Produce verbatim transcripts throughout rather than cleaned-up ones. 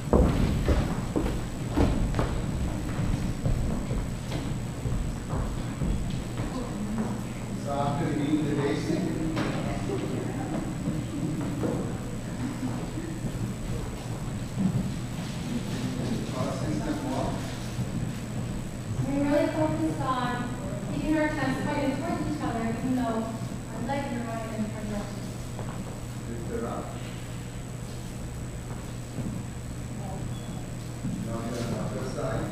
So after reading the basic, we really focused on keeping our chest pointed towards each other, even though our legs are going in different directions. lift it up. Now the other side.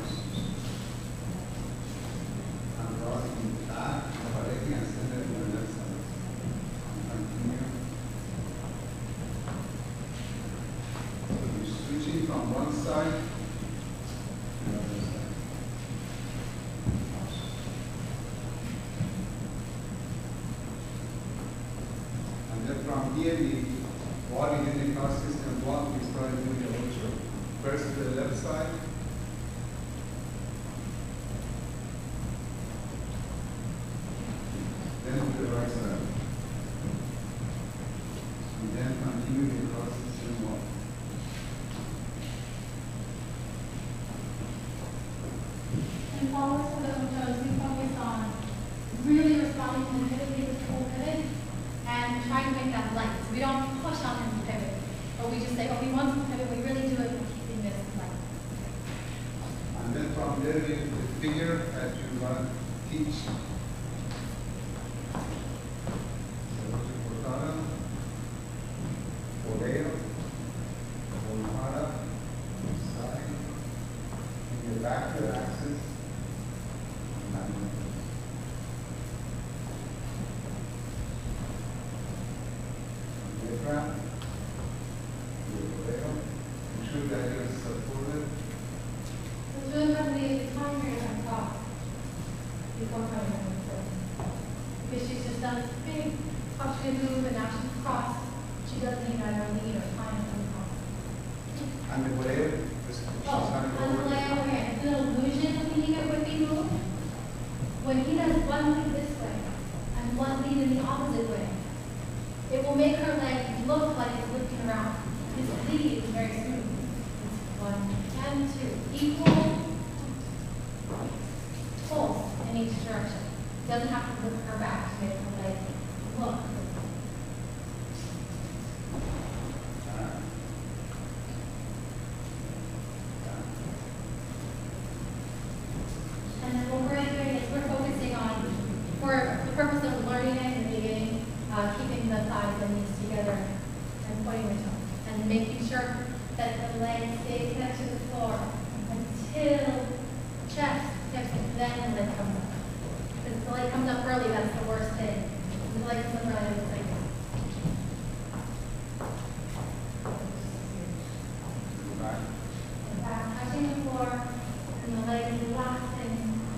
And crossing back, correcting and center in the left side. Continue. So you're switching from one side to the other side. And then from here, the body in the cross system walk, we start doing the ocho. First to the left side. Then to the right side. And then continue the cross system walk. And followers for the Ochos, we focus on really responding to the pivot, make this whole pivot, and trying to make that light. So we don't push on him to pivot, but we just say, oh, he wants to pivot, we really do it, we're keeping this light. And then from there, the the figure that you want to teach. Ochos Volcadas, Boleo, Ochos, side, and your back to the axis. Diaphragm, your Boleo. Ensure that you're supported. So it's really important to be time here on top before coming in. Because she's just done this big option move and now she's crossed. She doesn't need either lead or time to cross. And the Boleo, this, she's Oh, going to on go the over. way over here, it's an illusion of leading it when we move. When he does one lead this way and one lead in the opposite way, it will make her leg look like it's lifting around. His lead is very smooth. It's one and two. Equal pulls in each direction. Doesn't have to lift her back to make her leg look. And then what we're doing is we're focusing on, for the purpose of learning it in the beginning, uh, keeping the thighs and knees together and pointing the toes. And making sure that the leg stays connected to the floor until chest next to then the leg comes up. Because if the leg comes up early, that's the worst thing. If the leg comes up early, it's like Back. the back touching the floor and the leg relaxing.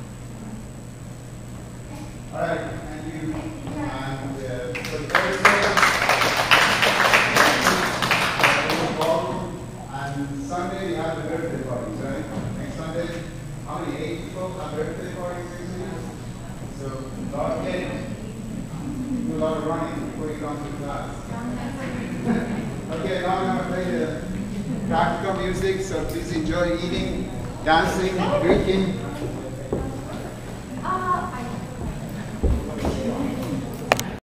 All right, thank you. And uh, for Thursday, Ballroom, and Sunday we have the birthday parties, right? Next Sunday, how many? Eight people have birthday parties next week? So, a lot of cake, do a lot of running before you go to class. Okay, now I'm going to play the practical music, so please enjoy eating, dancing, drinking.